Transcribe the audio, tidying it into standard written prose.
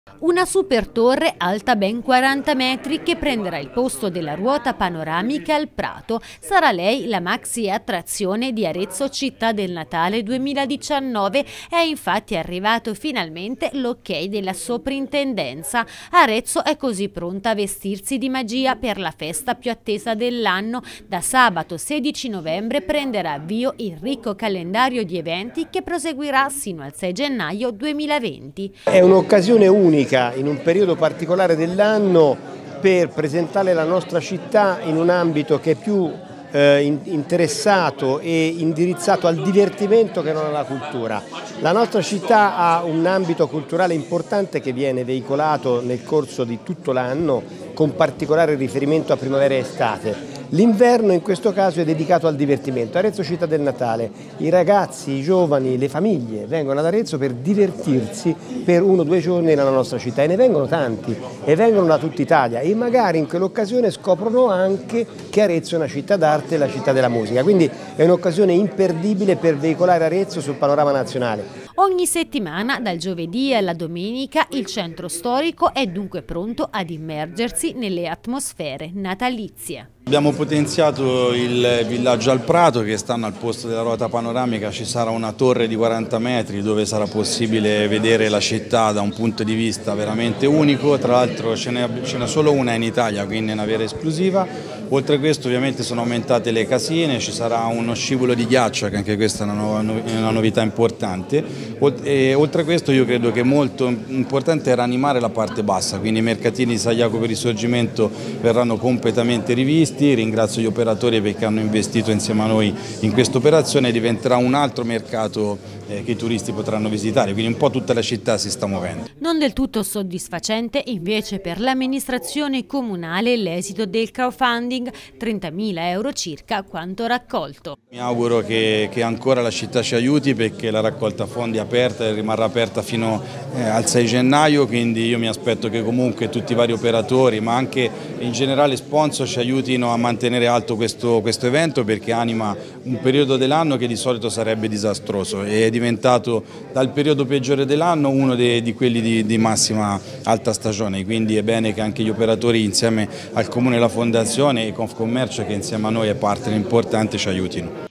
Una super torre alta ben 40 metri che prenderà il posto della ruota panoramica al Prato. Sarà lei la maxi attrazione di Arezzo Città del Natale 2019. È infatti arrivato finalmente l'ok della soprintendenza. Arezzo è così pronta a vestirsi di magia per la festa più attesa dell'anno. Da sabato 16 novembre prenderà avvio il ricco calendario di eventi che proseguirà sino al 6 gennaio 2020. È un'occasione unica in un periodo particolare dell'anno per presentare la nostra città in un ambito che è più interessato e indirizzato al divertimento che non alla cultura. La nostra città ha un ambito culturale importante che viene veicolato nel corso di tutto l'anno, con particolare riferimento a primavera e estate. L'inverno in questo caso è dedicato al divertimento. Arezzo Città del Natale, i ragazzi, i giovani, le famiglie vengono ad Arezzo per divertirsi per 1 o 2 giorni nella nostra città, e ne vengono tanti, e vengono da tutta Italia, e magari in quell'occasione scoprono anche che Arezzo è una città d'arte e la città della musica. Quindi è un'occasione imperdibile per veicolare Arezzo sul panorama nazionale. Ogni settimana, dal giovedì alla domenica, il centro storico è dunque pronto ad immergersi nelle atmosfere natalizie. Abbiamo potenziato il villaggio al Prato, che stanno al posto della ruota panoramica. Ci sarà una torre di 40 metri dove sarà possibile vedere la città da un punto di vista veramente unico. Tra l'altro ce n'è solo una in Italia, quindi è una vera esclusiva. Oltre a questo ovviamente sono aumentate le casine, ci sarà uno scivolo di ghiaccio, che anche questa è una novità importante. E oltre a questo io credo che molto importante era animare la parte bassa, quindi i mercatini di San Jacopo Risorgimento verranno completamente rivisti. Ringrazio gli operatori perché hanno investito insieme a noi in questa operazione. Diventerà un altro mercato che i turisti potranno visitare, quindi un po' tutta la città si sta muovendo. Non del tutto soddisfacente invece per l'amministrazione comunale l'esito del crowdfunding, 30.000 euro circa quanto raccolto. Mi auguro che ancora la città ci aiuti, perché la raccolta fondi è aperta e rimarrà aperta fino al 6 gennaio, quindi io mi aspetto che comunque tutti i vari operatori, ma anche in generale sponsor, ci aiutino a mantenere alto questo evento, perché anima un periodo dell'anno che di solito sarebbe disastroso, e è diventato dal periodo peggiore dell'anno uno di quelli di massima alta stagione, quindi è bene che anche gli operatori insieme al Comune e alla Fondazione e Confcommercio, che insieme a noi è partner importante, ci aiutino.